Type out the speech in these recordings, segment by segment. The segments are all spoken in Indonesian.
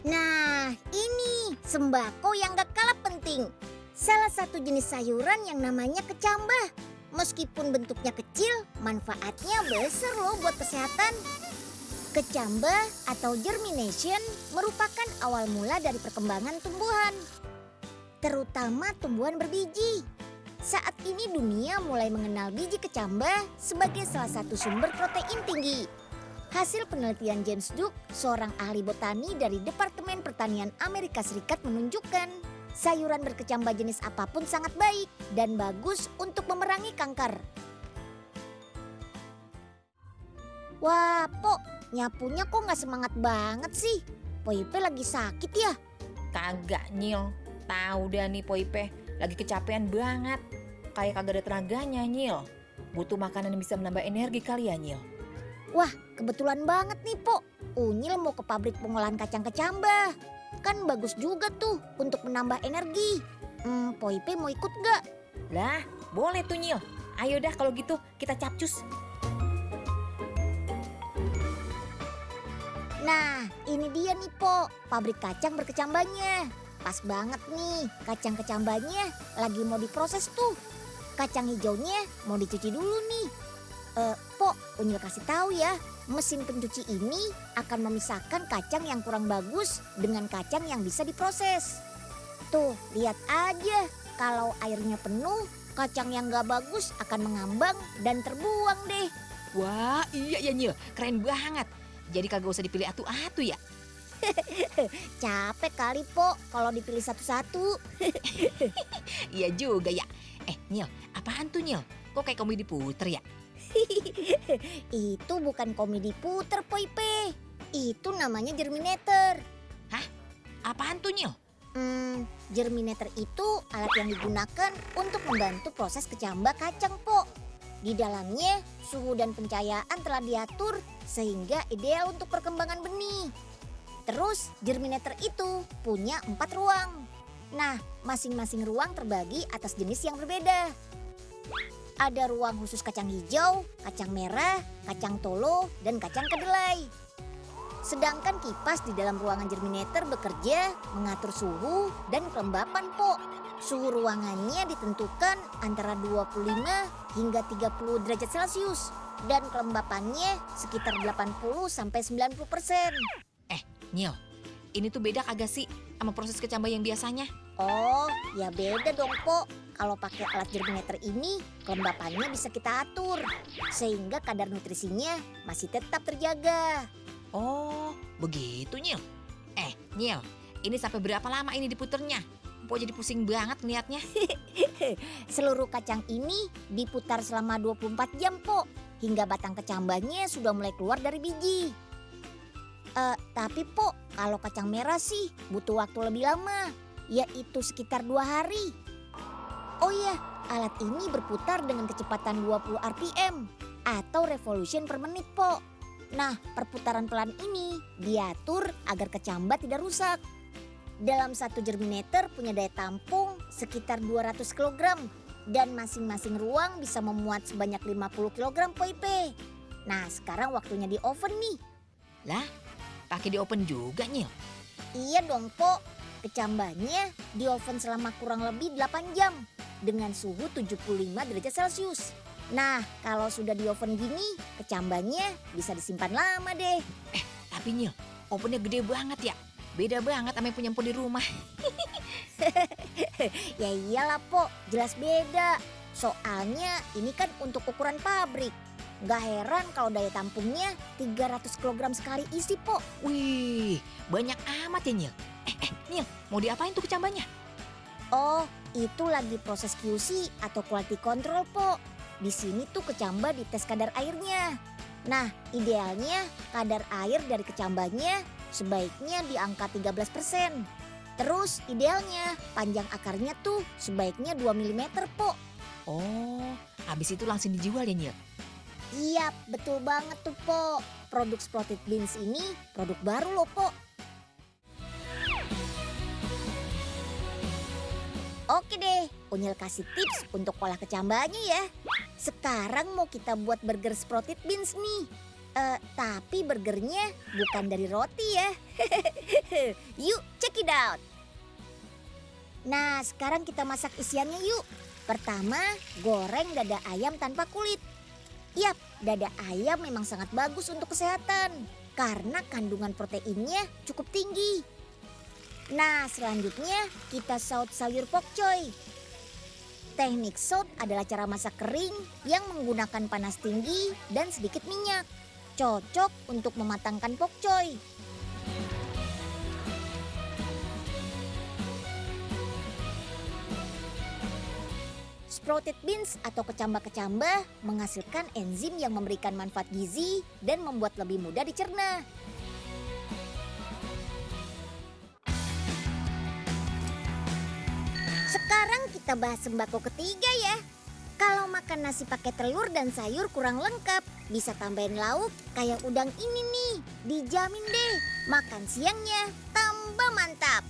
Nah, ini sembako yang gak kalah penting. Salah satu jenis sayuran yang namanya kecambah. Meskipun bentuknya kecil, manfaatnya besar loh buat kesehatan. Kecambah atau germination merupakan awal mula dari perkembangan tumbuhan, terutama tumbuhan berbiji. Saat ini dunia mulai mengenal biji kecambah sebagai salah satu sumber protein tinggi. Hasil penelitian James Duke, seorang ahli botani dari Departemen Pertanian Amerika Serikat menunjukkan sayuran berkecambah jenis apapun sangat baik dan bagus untuk memerangi kanker. Wah, Pok, nyapunya kok nggak semangat banget sih? Poipe lagi sakit ya? Kagak, Nyil. Tahu dah nih Poipe, lagi kecapean banget. Kayak kagak ada tenaganya, Nyil. Butuh makanan yang bisa menambah energi kali ya, Nyil. Wah, kebetulan banget nih, Pok. Unyil mau ke pabrik pengolahan kacang kecambah. Kan bagus juga tuh untuk menambah energi. Poipe mau ikut nggak? Lah, boleh tuh, Nyil. Ayo dah kalau gitu kita capcus. Nah, ini dia nih, Pok, pabrik kacang berkecambahnya. Pas banget nih, kacang kecambahnya lagi mau diproses tuh. Kacang hijaunya mau dicuci dulu nih. Pok, Unyil kasih tahu ya, mesin pencuci ini akan memisahkan kacang yang kurang bagus dengan kacang yang bisa diproses. Tuh, lihat aja, kalau airnya penuh, kacang yang gak bagus akan mengambang dan terbuang deh. Wah, iya ya, Nyil. Keren banget. Jadi kagak usah dipilih atu-atu ya. Capek kali, Pok, kalau dipilih satu-satu. Iya juga ya. Nyil, apaan tuh, Nyil? Kok kayak komedi puter ya? Itu bukan komedi puter, Poipe. Itu namanya germinator. Hah? Apaan tuh, Nyil? Germinator itu alat yang digunakan untuk membantu proses kecambah kacang, Pok. Di dalamnya, suhu dan pencahayaan telah diatur sehingga ideal untuk perkembangan benih. Terus, germinator itu punya 4 ruang. Nah, masing-masing ruang terbagi atas jenis yang berbeda. Ada ruang khusus kacang hijau, kacang merah, kacang tolo, dan kacang kedelai. Sedangkan kipas di dalam ruangan germinator bekerja mengatur suhu dan kelembapan, Pok. Suhu ruangannya ditentukan antara 25 hingga 30 derajat Celcius dan kelembapannya sekitar 80-90%. Nyil, ini tuh beda kagak sih sama proses kecambah yang biasanya? Oh, ya beda dong, Pok. Kalau pakai alat germinator ini, kelembapannya bisa kita atur sehingga kadar nutrisinya masih tetap terjaga. Oh, begitu, Nyil. Nyil, ini sampai berapa lama ini diputernya? Pok jadi pusing banget ngeliatnya. Seluruh kacang ini diputar selama 24 jam, Pok, hingga batang kecambahnya sudah mulai keluar dari biji. Tapi, Pok, kalau kacang merah sih butuh waktu lebih lama, yaitu sekitar 2 hari. Oh iya, alat ini berputar dengan kecepatan 20 RPM atau revolution per menit, Pok. Nah, perputaran pelan ini diatur agar kecambah tidak rusak. Dalam satu germinator punya daya tampung sekitar 200 kg dan masing-masing ruang bisa memuat sebanyak 50 kg, Poipe. Nah, sekarang waktunya di oven nih. Lah, pakai di oven juga, Nyil? Iya dong, Pok. Kecambahnya di oven selama kurang lebih 8 jam dengan suhu 75 derajat Celcius. Nah, kalau sudah di oven gini, kecambahnya bisa disimpan lama deh. Tapi Nyil, ovennya gede banget ya. Beda banget sama yang punya Mpok di rumah. Ya iyalah, Pok, jelas beda. Soalnya ini kan untuk ukuran pabrik. Gak heran kalau daya tampungnya 300 kg sekali isi, Pok. Wih, banyak amat ya, Nyil. Nyil, mau diapain tuh kecambahnya? Oh, itu lagi proses QC atau quality control, Pok. Di sini tuh kecambah dites kadar airnya. Nah, idealnya kadar air dari kecambahnya sebaiknya di angka 13%. Terus idealnya panjang akarnya tuh sebaiknya 2 mm, Pok. Oh, habis itu langsung dijual ya, Nyil? Iya, betul banget tuh, Pok. Produk Sprouted Beans ini produk baru loh, Pok. Oke deh, Unyil kasih tips untuk olah kecambahnya ya. Sekarang mau kita buat burger Sprouted Beans nih. Tapi burgernya bukan dari roti ya. Yuk, check it out. Nah, sekarang kita masak isiannya yuk. Pertama, goreng dada ayam tanpa kulit. Yap, dada ayam memang sangat bagus untuk kesehatan karena kandungan proteinnya cukup tinggi. Nah, selanjutnya kita saut sayur pokcoy. Teknik saut adalah cara masak kering yang menggunakan panas tinggi dan sedikit minyak. Cocok untuk mematangkan pokcoy. Sprouted beans atau kecambah-kecambah menghasilkan enzim yang memberikan manfaat gizi dan membuat lebih mudah dicerna. Sekarang kita bahas sembako ketiga ya. Kalau makan nasi pakai telur dan sayur kurang lengkap, bisa tambahin lauk kayak udang ini nih. Dijamin deh, makan siangnya tambah mantap.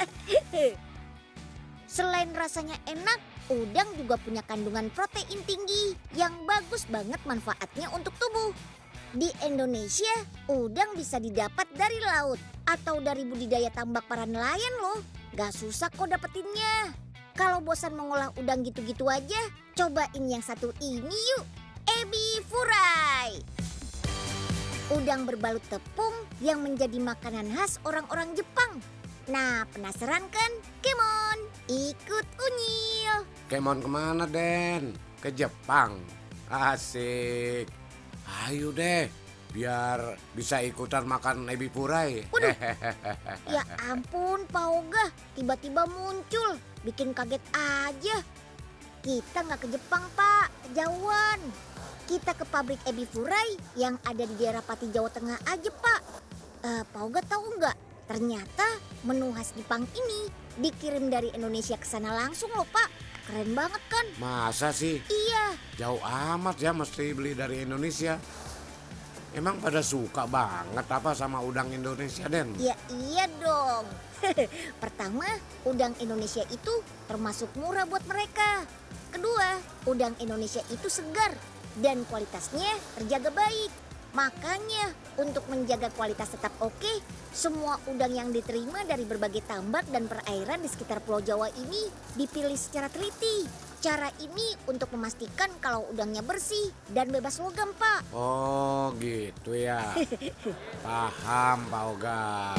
Selain rasanya enak, udang juga punya kandungan protein tinggi yang bagus banget manfaatnya untuk tubuh. Di Indonesia, udang bisa didapat dari laut atau dari budidaya tambak para nelayan loh. Gak susah kok dapetinnya. Kalau bosan mengolah udang gitu-gitu aja, cobain yang satu ini yuk. Ebi furai. Udang berbalut tepung yang menjadi makanan khas orang-orang Jepang. Nah, penasaran kan? Come on, ikut Unyil. Kemon kemana, Den? Ke Jepang? Asik. Ayo deh, biar bisa ikutan makan ebi furai. Waduh, ya ampun Pak Oga, tiba-tiba muncul. Bikin kaget aja. Kita nggak ke Jepang, Pak. Kejauhan. Kita ke pabrik ebi furai yang ada di daerah Pati, Jawa Tengah aja, Pak. Pak Oga tahu nggak? Ternyata menu khas Jepang ini dikirim dari Indonesia ke sana langsung loh, Pak. Keren banget kan? Masa sih? Iya. Jauh amat ya mesti beli dari Indonesia. Emang pada suka banget apa sama udang Indonesia, Den? Ya iya dong. Pertama, udang Indonesia itu termasuk murah buat mereka. Kedua, udang Indonesia itu segar dan kualitasnya terjaga baik. Makanya untuk menjaga kualitas tetap oke, semua udang yang diterima dari berbagai tambak dan perairan di sekitar Pulau Jawa ini dipilih secara teliti. Cara ini untuk memastikan kalau udangnya bersih dan bebas logam, Pak. Oh gitu ya. Paham, Pak Oga.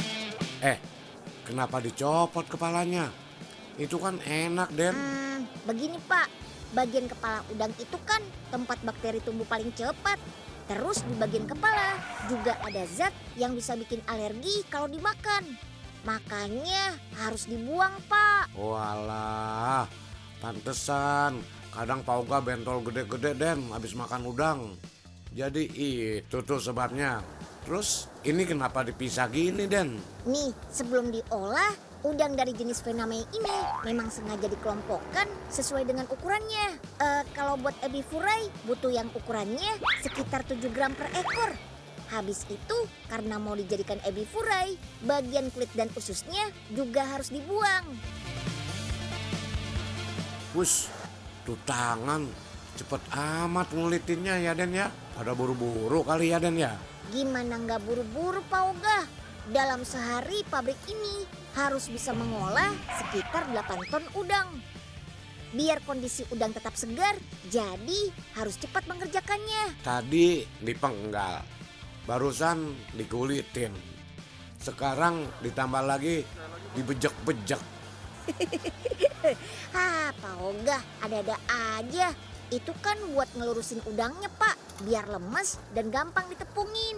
Kenapa dicopot kepalanya? Itu kan enak, Den. Begini, Pak. Bagian kepala udang itu kan tempat bakteri tumbuh paling cepat. Terus di bagian kepala juga ada zat yang bisa bikin alergi kalau dimakan. Makanya harus dibuang, Pak. Walah, pantesan kadang Pak Oga bentol gede-gede, Den, habis makan udang. Jadi itu tuh sebabnya. Terus ini kenapa dipisah gini, Den? Nih, sebelum diolah, udang dari jenis Vename ini memang sengaja dikelompokkan sesuai dengan ukurannya. Kalau buat ebi furai butuh yang ukurannya sekitar 7 gram per ekor. Habis itu karena mau dijadikan ebi furai, bagian kulit dan ususnya juga harus dibuang. Wush, tuh tangan cepet amat ngulitinnya ya, Den ya. Pada buru-buru kali ya, Den ya. Gimana nggak buru-buru, Pak Oga? Dalam sehari pabrik ini harus bisa mengolah sekitar 8 ton udang. Biar kondisi udang tetap segar, jadi harus cepat mengerjakannya. Tadi dipenggal, barusan dikulitin. Sekarang ditambah lagi dibejek-bejek. Pak Oga, ada-ada aja. Itu kan buat ngelurusin udangnya, Pak, biar lemes dan gampang ditepungin.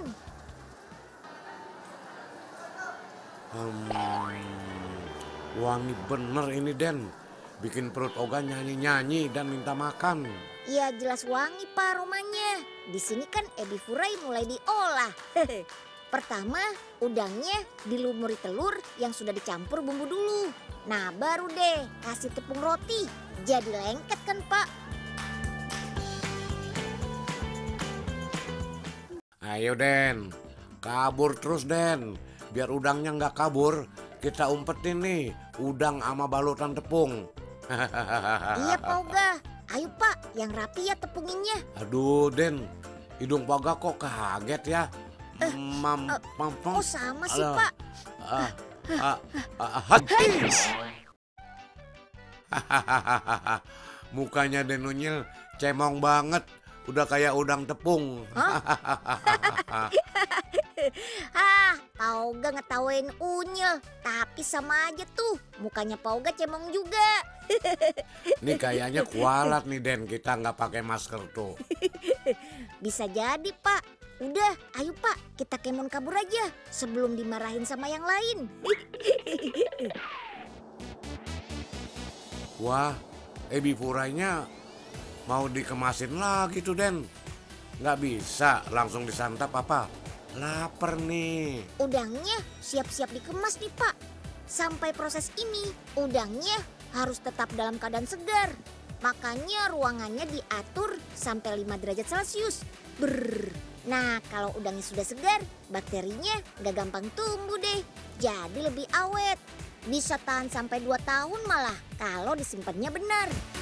Wangi bener ini, Den. Bikin perut Oga nyanyi-nyanyi dan minta makan. Ya jelas wangi, Pak, aromanya. Di sini kan ebi furai mulai diolah. Pertama, udangnya dilumuri telur yang sudah dicampur bumbu dulu. Nah, baru deh kasih tepung roti. Jadi lengket kan, Pak? Ayo, Den. Kabur terus, Den. Biar udangnya nggak kabur, kita umpetin nih udang sama balutan tepung. Iya, Pak Oga. Ayo, Pak, yang rapi ya tepunginnya. Aduh, Den. hidung Pauga kok kaget ya? Oh sama sih Pak. Mukanya Den Unyil cemong banget, udah kayak udang tepung. Pauga ngetawain Unyil, tapi sama aja tuh, mukanya Pauga cemong juga. Nih kayaknya kualat nih Den, kita nggak pakai masker tuh. Bisa jadi Pak. Udah, ayo Pak, kita kemon kabur aja sebelum dimarahin sama yang lain. Wah, ebi furainya mau dikemasin lagi tuh Den. Nggak bisa langsung disantap apa? Laper nih. Udangnya siap-siap dikemas nih Pak. Sampai proses ini, udangnya harus tetap dalam keadaan segar. Makanya ruangannya diatur sampai 5 derajat Celcius. Nah, kalau udangnya sudah segar, bakterinya nggak gampang tumbuh deh. Jadi lebih awet. Bisa tahan sampai 2 tahun malah kalau disimpannya benar.